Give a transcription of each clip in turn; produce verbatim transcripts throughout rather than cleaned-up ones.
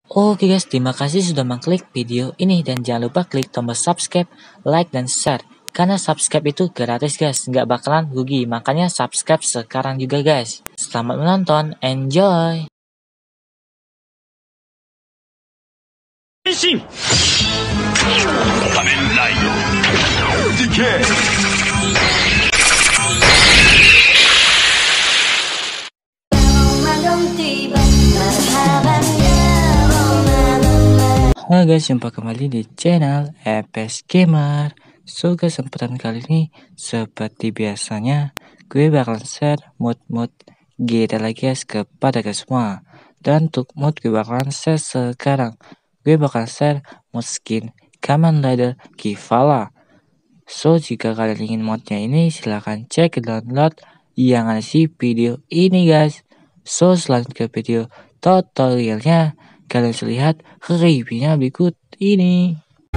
Oke guys, terima kasih sudah mengklik video ini dan jangan lupa klik tombol subscribe, like, dan share. Karena subscribe itu gratis guys, nggak bakalan rugi. Makanya subscribe sekarang juga guys. Selamat menonton, enjoy! 変身仮面ライドディケイ Halo guys, jumpa kembali di channel E P S Gamer. So guys, kesempatan kali ini seperti biasanya gue bakal share mod-mod G T A lagi guys kepada guys semua. Dan untuk mod gue bakalan share sekarang. Gue bakal share mod skin Kamen Rider Kivala. So jika kalian ingin modnya ini silahkan cek download yang ada di video ini guys. So selanjut ke video tutorialnya, kalian bisa lihat reviewnya berikut ini.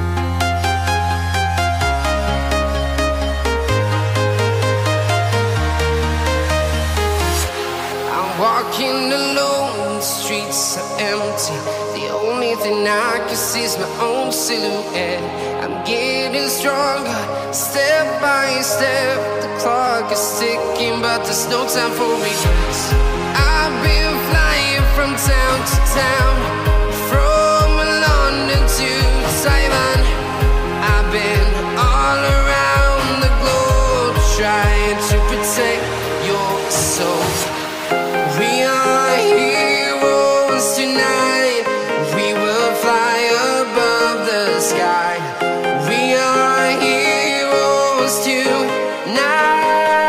I'm walking alone, the streets are empty. The only thing I can see is my own silhouette. I'm getting stronger, step by step. The clock is ticking, but there's no time for regrets. I've been flying from town to town, from London to Taiwan. I've been all around the globe, trying to protect your soul. We are heroes tonight. We will fly above the sky. We are heroes tonight.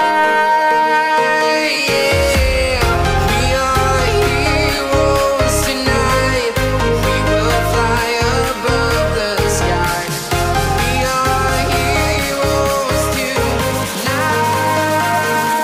Yeah. We are heroes tonight. We will fly above the sky. We are heroes tonight.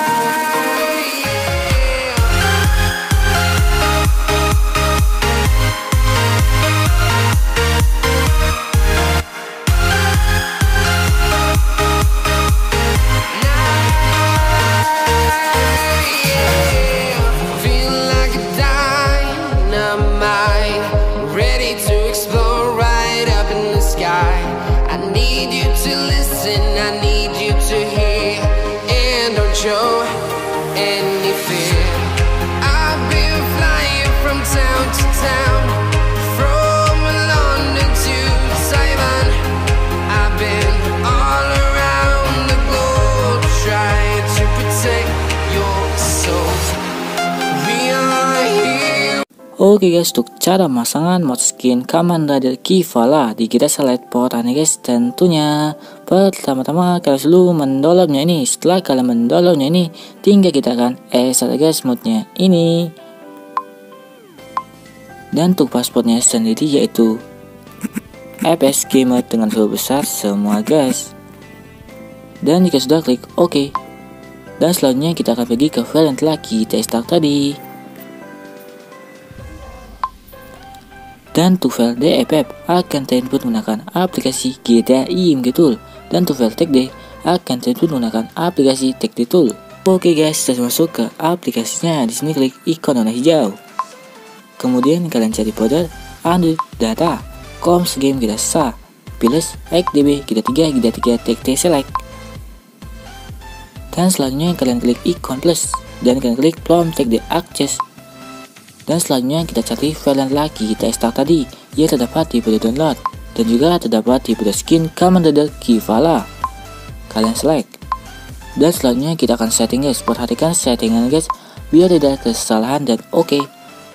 Feel like a dynamite, ready to explode right up in the sky. I need you to listen, I need you to hear, and don't show any fear. I've been flying from town to town, from London to Taiwan. I've been all around the globe, trying to protect your soul. We are here. Oke guys, untuk cara pemasangan mod skin Kamen Rider Kivala di kita select portalnya guys. Tentunya pertama-tama kalian selalu mendownloadnya ini. Setelah kalian mendownloadnya ini, tinggal kita akan install guys modnya ini. Dan untuk passwordnya sendiri yaitu E P S Gamer dengan huruf besar semua guys. Dan jika sudah klik OK, dan selanjutnya kita akan pergi ke file yang telah kita install tadi. Dan untuk file D F F akan terinput menggunakan aplikasi G T A I M G Tool. Dan untuk file TagD akan terinput menggunakan aplikasi TagD Tool. Oke guys, sudah masuk ke aplikasinya. Di sini klik ikon warna hijau. Kemudian kalian cari folder Android Data, Coms Game kita sah, pilih X D B kita tiga kita tiga TagD Select. Dan selanjutnya kalian klik ikon plus dan kalian klik Plum TagD Access. Dan selanjutnya kita cari file yang lagi kita install tadi, yang terdapat di folder download dan juga terdapat di folder skin Kamen Rider Kivala. Kalian select. Dan selanjutnya kita akan setting guys. Perhatikan settingan guys biar tidak kesalahan dan oke. Okay.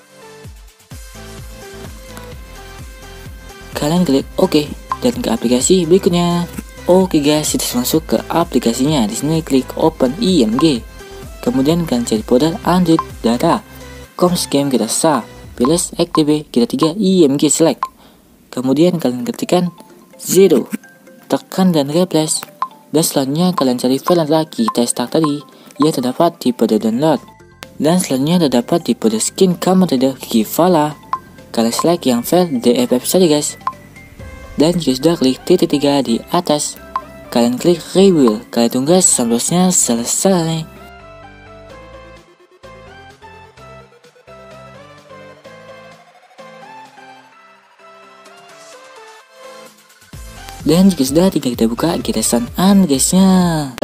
Kalian klik oke dan ke aplikasi berikutnya. Oke guys, sudah masuk ke aplikasinya. Di sini klik open I M G. Kemudian kalian cari folder Android Data, Coms Game kita sah, pilih X D B kita tiga I M G Select. Kemudian kalian ketikkan zero, tekan dan replace. Dan selanjutnya kalian cari file yang telah kita install tadi, yang terdapat di folder download. Dan selanjutnya terdapat di folder skin Kamen Rider Kivala. Kalian select yang file D F F saja guys. Dan jika sudah klik titik tiga di atas, kalian klik rebuild. Kalian tunggu sampai selesai. Dan jika sudah, tinggal kita buka Gear San Andreasnya.